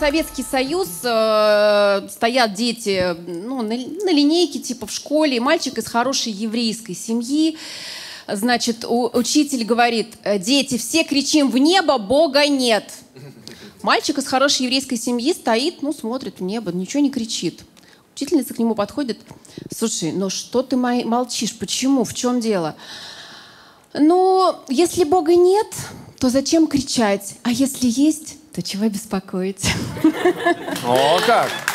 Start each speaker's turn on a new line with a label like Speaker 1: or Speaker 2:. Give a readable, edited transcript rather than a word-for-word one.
Speaker 1: Советский Союз, стоят дети, ну, на линейке, типа в школе, мальчик из хорошей еврейской семьи. Значит, учитель говорит: дети, все кричим в небо, Бога нет. Мальчик из хорошей еврейской семьи стоит, ну, смотрит в небо, ничего не кричит. Учительница к нему подходит: слушай, ну что ты молчишь, почему, в чем дело? Ну, если Бога нет, то зачем кричать? А если есть, то чего беспокоить?
Speaker 2: О, как!